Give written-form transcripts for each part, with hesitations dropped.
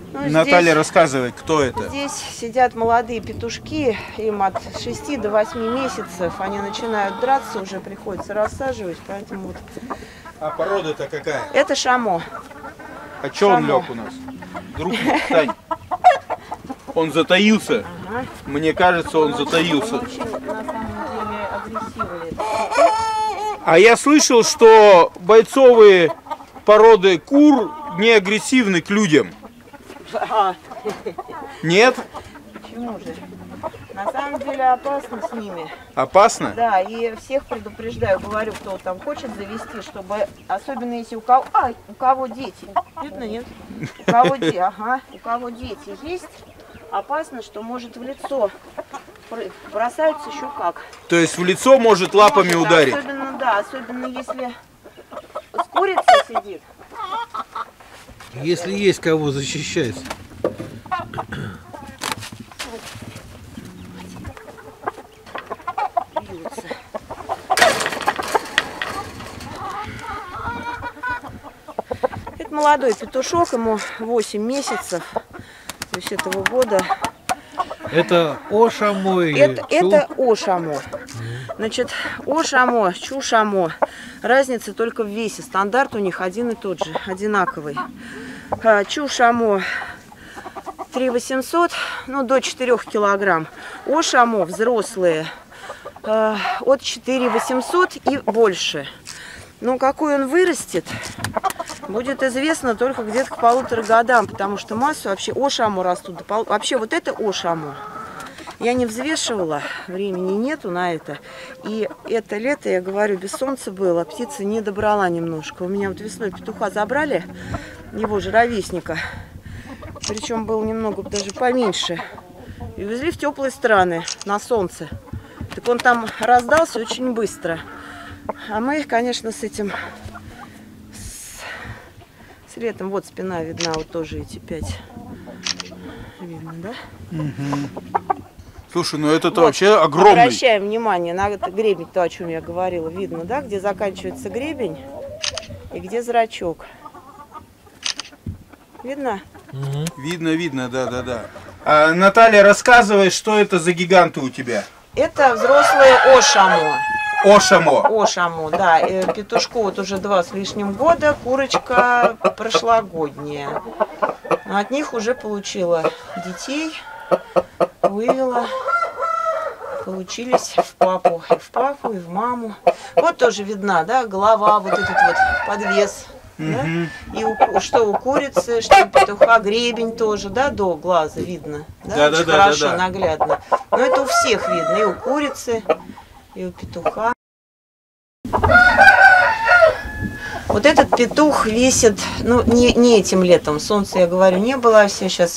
Ну, Наталья, здесь, рассказывай, кто это? Здесь сидят молодые петушки, им от 6 до 8 месяцев. Они начинают драться, уже приходится рассаживать, поэтому вот. А порода-то какая? Это шамо. А что он лег у нас? Друг, встань. Он затаился. Ага. Мне кажется, он затаился. Он очень, на самом деле, агрессивный. А я слышал, что бойцовые породы кур не агрессивны к людям. Нет? Почему же? На самом деле опасно с ними. Опасно? Да, и всех предупреждаю, говорю, кто там хочет завести, чтобы, особенно если у кого, у кого дети, видно, нет? У кого дети, у кого дети есть, опасно, что может в лицо бросаются еще как. То есть в лицо может лапами ударить? Особенно, да, особенно если с курицей сидит. Если есть кого защищать. Это молодой петушок, ему 8 месяцев, то есть этого года. Это О-шамо или Это О-шамо. Значит, О-шамо, Чу-шамо. Разница только в весе. Стандарт у них один и тот же, одинаковый. Чу-шамо 3800, ну, до 4 килограмм. О-шамо взрослые от 4800 и больше. Ну, какой он вырастет, будет известно только где-то к 1,5 годам, потому что массу вообще О-шамо растут. Вообще вот это О-шамо. Я не взвешивала, времени нету на это. И это лето, я говорю, без солнца было, птица не добрала немножко. У меня вот весной петуха забрали, его же ровесника. Причем был немного даже поменьше. И увезли в теплые страны, на солнце. Так он там раздался очень быстро. А мы, конечно, с этим... С летом, вот спина видна, вот тоже эти 5. Видно, да? Угу. Слушай, ну это-то вот, вообще огромный. Обращаем внимание на этот гребень, то, о чем я говорила. Видно, да, где заканчивается гребень и где зрачок. Видно? Угу. Видно, да. А, Наталья, рассказывай, что это за гиганты у тебя? Это взрослые О-шамо. О-шамо. О-шамо, да. Петушку вот уже 2 с лишним года, курочка прошлогодняя. Но от них уже получила детей, вывела. Получились в папу, и в маму. Вот тоже видна, да, голова, вот этот вот подвес. Да? И что у курицы, что у петуха, гребень тоже, да, до глаза видно. Да, очень хорошо, наглядно. Но это у всех видно, и у курицы, и у петуха. Вот этот петух весит, ну, не этим летом, солнца, я говорю, не было, всех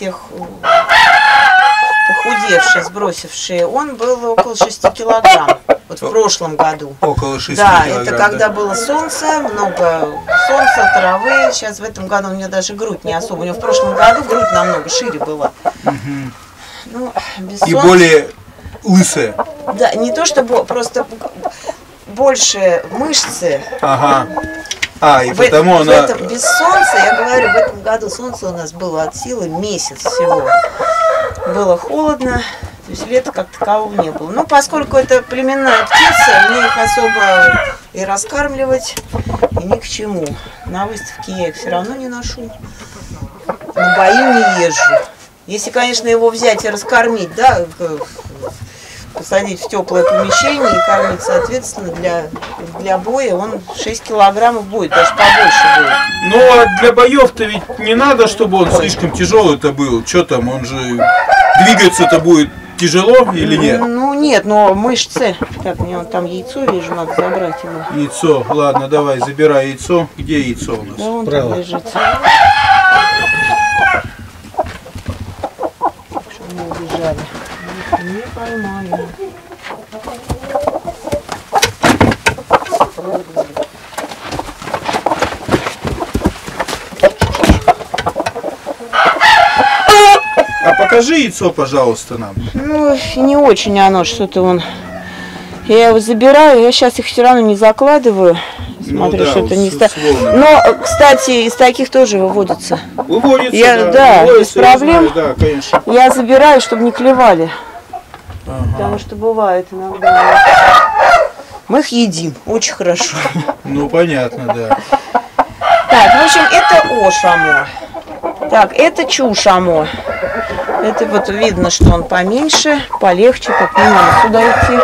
похудевшие, сбросившие, он был около 6 килограмм, вот в прошлом году. Около 6 килограмм. Да, это когда было солнце, много солнца, травы. Сейчас в этом году у меня даже грудь не особо. У него в прошлом году грудь намного шире была. Ну, без солнца. более лысая. Да, не то чтобы, просто больше мышцы. Ага. И потому она... без солнца, я говорю, в этом году солнце у нас было от силы месяц всего. Было холодно, то есть лета как такового не было. Ну, поскольку это племенная птица, мне их особо и раскармливать, и ни к чему. На выставке я их все равно не ношу, на бои не езжу. Если, конечно, его взять и раскормить, да, посадить в теплое помещение и кормить, соответственно, для боя он 6 килограммов будет, даже побольше будет. Но для боев-то ведь не надо, чтобы он слишком тяжелый-то был. Что там, он же двигаться-то будет тяжело или нет? Ну нет, но мышцы. Так, мне там яйцо вижу, надо забрать его. Яйцо, ладно, давай, забирай яйцо. Где яйцо у нас? Да, вон там лежит. Что мы убежали? Не поймаю. А покажи яйцо, пожалуйста, нам. Ну, не очень оно, что-то он. Я его забираю, я сейчас их все равно не закладываю. Смотрю, да, что-то не с волнами. Но, кстати, из таких тоже выводятся. Выводится, Да, без выводится, я проблем. знаю, да, конечно. Я забираю, чтобы не клевали. Потому что бывает иногда. Мы их едим, очень хорошо. Ну, понятно, да. Так, в общем, это Ошамо. Так, это Чушамо. Это вот видно, что он поменьше, полегче, как не надо сюда идти.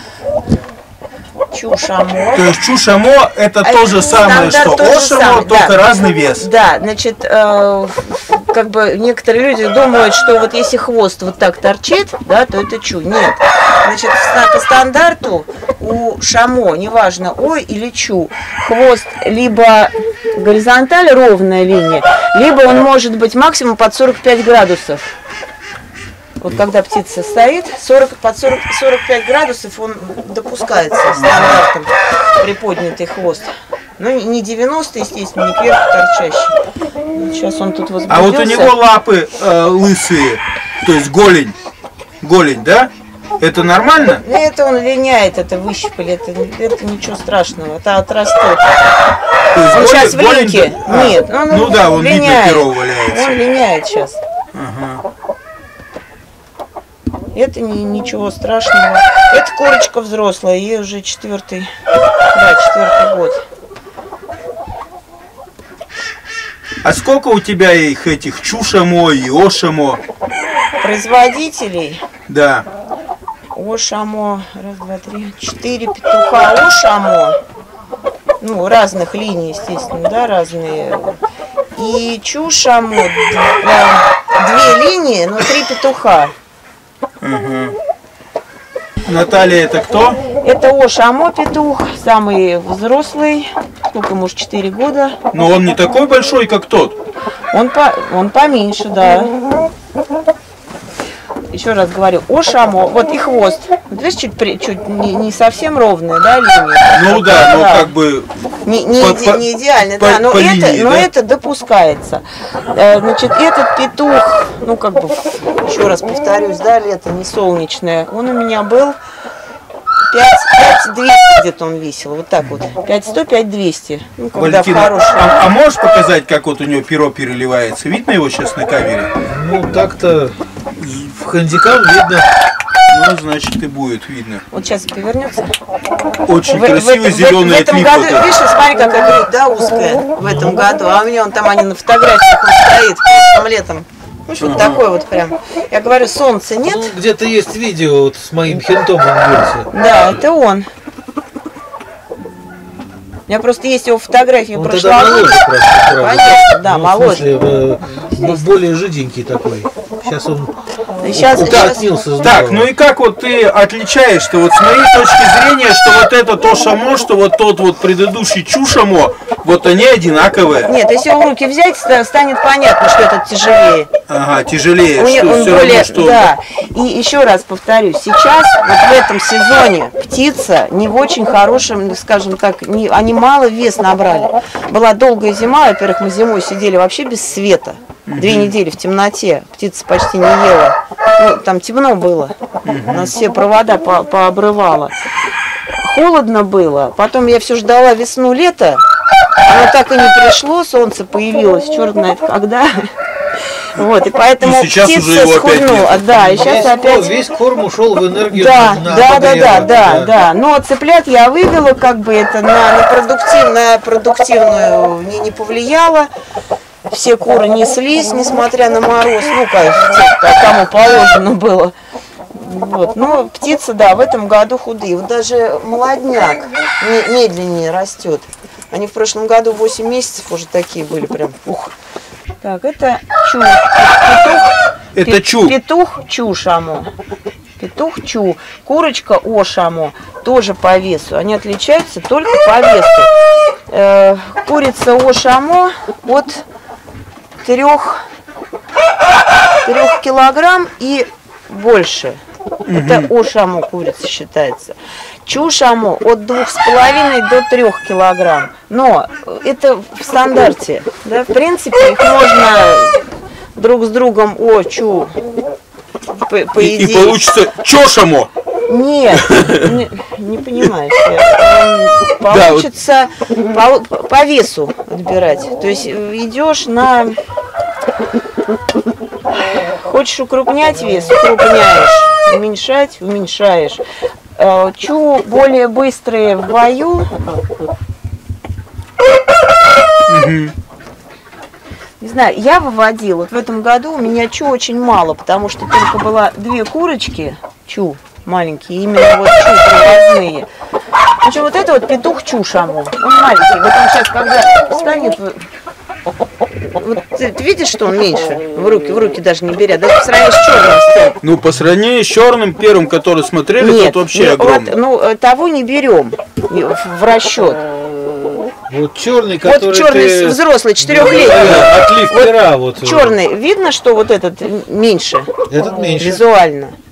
Чушамо. То есть Чушамо это то же самое, что Ошамо, только да. разный вес. Да, значит, как бы некоторые люди думают, что вот если хвост вот так торчит, да, то это чу. Нет. Значит, по стандарту у шамо, неважно, ой или чу, хвост либо горизонталь, ровная линия, либо он может быть максимум под 45 градусов. Вот когда птица стоит, под 45 градусов он допускается стандартом приподнятый хвост. Ну, не 90, естественно, не кверху торчащий. Сейчас он тут возбудился. А вот у него лапы лысые, то есть голень, да? Это нормально? Ну, это он линяет, это выщипали, это ничего страшного, это отрастет. Он сейчас в линьке. Нет, он ну да, он линяет. видно, перо валяется. Он линяет сейчас. Ага. Это ничего страшного. Это курочка взрослая, ей уже четвертый год. А сколько у тебя их этих Чушамо и Ошамо? Производителей? Да. Ошамо, раз, два, три, 4 петуха Ошамо. Ну, разных линий, естественно, да, разные. И Чушамо, 2 линии, но 3 петуха. Угу. Наталья, это кто? Это Ошамо петух, самый взрослый, сколько ему, 4 года. Но он не такой большой, как тот. Он поменьше, да. Еще раз говорю, Ошамо, вот и хвост. Вот видишь, чуть не совсем ровная, да, линия. Ну да, но как бы не идеально, да, но, линии, но да? это допускается. Значит, этот петух, ну как бы, еще раз повторюсь, да, лето не солнечное, он у меня был 5200 где-то он весил, вот так вот, 5100, 5200. Ну, когда Валентина, хороший. а можешь показать, как вот у него перо переливается? Видно его сейчас на камере? Ну, так-то в хэндикам видно. Ну, значит, и будет видно. Вот сейчас повернется. Очень красивый зеленый в этом отлив. году, Вот видишь, смотри, какая грудь, да, узкая в этом году. А у меня там они на фотографиях он стоит прошлым летом. Ну, что-то такое вот прям. Я говорю, солнца нет. Ну, где-то есть видео вот с моим хинтом он бьется. Да, это он. У меня просто есть его фотографии Он прошлого тогда моложе, года. правда. Конечно, да, Ну, моложе. В смысле, более жиденький такой. Сейчас он Сейчас, укоротнился. Так, ну и как вот ты отличаешь-то вот с моей точки зрения, что вот это Ошамо, что вот тот вот предыдущий Чушамо, вот они одинаковые. Нет, если его в руки взять, станет понятно, что этот тяжелее. Ага, тяжелее, Он что все более, равно, что... да. И еще раз повторюсь, сейчас вот в этом сезоне птица не в очень хорошем, скажем так, они мало вес набрали. Была долгая зима, во-первых, мы зимой сидели вообще без света. 2 недели в темноте, птица почти не ела. Ну, там темно было, у нас все провода пообрывало. Холодно было, потом я все ждала весну-лето, оно так и не пришло, солнце появилось, черт знает когда. Вот, и поэтому и сейчас уже его схуднула. опять нет. Да, и сейчас опять... Весь корм ушел в энергию. Да. Но цыплят я вывела, как бы это на продуктивную не повлияло. Все куры неслись, несмотря на мороз, ну, кому положено было. Вот. Но птица, да, в этом году худые. Вот даже молодняк медленнее растет. Они в прошлом году 8 месяцев уже такие были, прям, ух. Так, это чу. Это чу. Петух Чушамо. Петух чу. Курочка Ошамо. Тоже по весу. Они отличаются только по весу. Курица Ошамо от 3 килограмм и больше. Это Ошамо курица считается. Чушамо от 2,5 до 3 килограмм. Но это в стандарте. Да? В принципе, их можно друг с другом чу по идее. И получится Чошамо. Нет, не понимаешь. Получится по весу отбирать. То есть идешь на... Хочешь укрупнять вес, укрупняешь. Уменьшать, уменьшаешь. Чу более быстрые в бою. Не знаю, я выводила. Вот в этом году у меня чу очень мало, потому что только было 2 курочки, чу маленькие, именно вот чу привозные. Причем вот это вот петух чу шамо, он маленький. Вот он сейчас, когда станет, вот, ты видишь, что он меньше? В руки даже не беря, даже по сравнению с черным стем. Ну, по сравнению с черным первым, который смотрели, Нет, тот вообще огромный. Вот, ну, того не берем в расчет. Вот черный, который Вот черный ты... взрослый, 4-летний. Отлив пера. Вот, Черный, видно, что вот этот меньше? Этот меньше. Визуально.